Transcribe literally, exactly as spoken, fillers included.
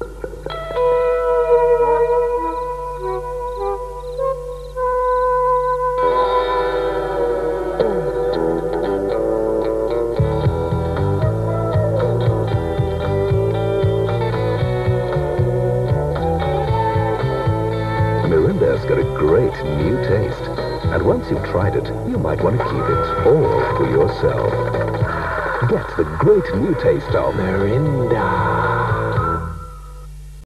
Mirinda's got a great new taste. And once you've tried it, you might want to keep it all for yourself. Get the great new taste of Mirinda.